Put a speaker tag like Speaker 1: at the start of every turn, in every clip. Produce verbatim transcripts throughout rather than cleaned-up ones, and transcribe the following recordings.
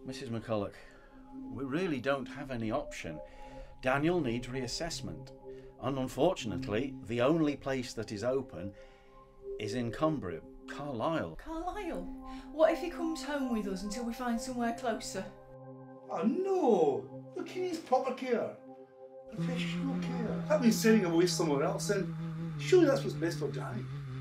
Speaker 1: Missus McCulloch, we really don't have any option. Daniel needs reassessment. And unfortunately, the only place that is open is in Cumbria, Carlisle.
Speaker 2: Carlisle? What if he comes home with us until we find somewhere closer?
Speaker 3: Oh no! Look, he needs proper care. Professional care. That means sending him away somewhere else, and surely that's what's best for Danny.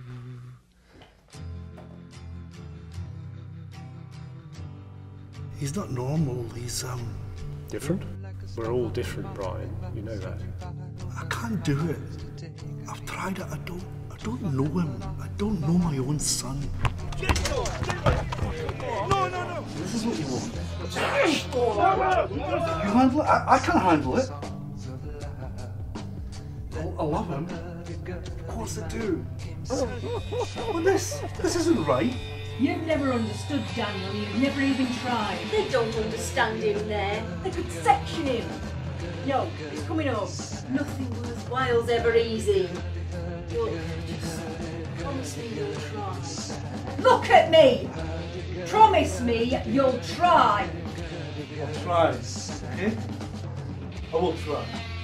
Speaker 3: He's not normal, he's um...
Speaker 4: different? We're all different, Brian. You know that.
Speaker 3: I can't do it. I've tried it, I don't... I don't know him. I don't know my own son. No, no, no! This is what you want. You handle it? I, I can't handle it. I, I love him. Of course I do. Well, this, this isn't right.
Speaker 5: You've never understood Daniel, you've never even tried.
Speaker 6: They don't understand him there. They could section him. No, he's coming up. Nothing worthwhile's ever easy. Look, just promise me you'll try.
Speaker 5: Look at me! Promise me you'll try.
Speaker 3: I'll try, okay? I will try.